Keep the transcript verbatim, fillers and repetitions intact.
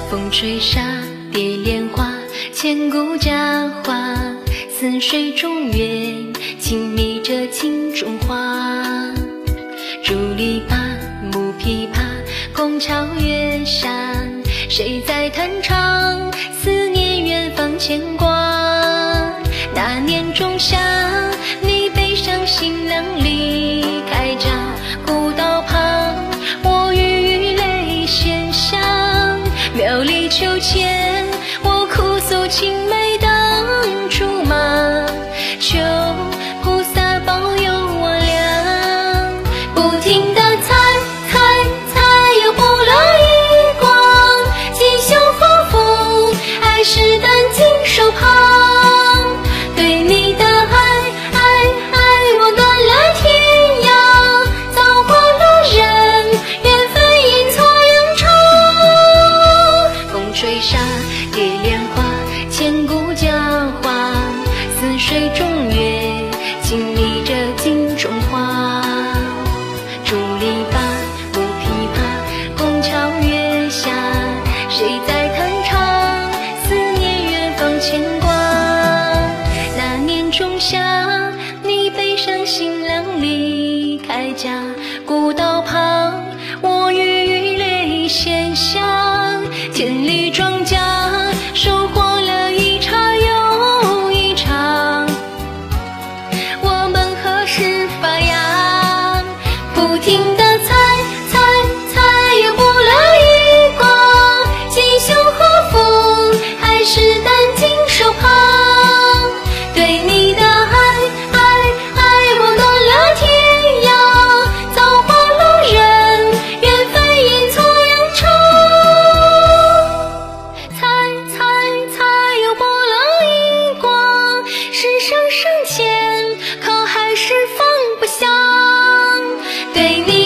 风吹沙蝶莲花，千古佳话。似水中月，轻迷着镜中花。竹篱笆，木琵琶，宫桥月下，谁在弹唱？思念远方牵挂。那年仲夏，你背上行囊离开家，古道旁，我欲语泪先下。苗里秋千，我哭诉青梅当竹马，求菩萨保佑我俩。不停地猜猜猜，又不了一光，锦绣佛风，还是担惊受怕。对你的爱爱爱，我断了天涯，造化路人，缘分阴错阳差。风吹沙蝶莲花，千古佳话。似水中月，轻迷着镜中花。竹篱笆，木琵琶，宫桥月下，谁在弹唱？思念远方牵挂。那年仲夏，你背上行囊离开家，古道旁，我欲语泪先下。千里庄稼，收获了一茬又一茬，我们何时发芽？不停地猜猜猜，又不了一光，锦绣和风，还是担惊受怕。对你的爱爱爱，我断了天涯，造化路人，缘分阴错阳差。猜猜猜，又不了一光，世上深浅，可还是放不下。对你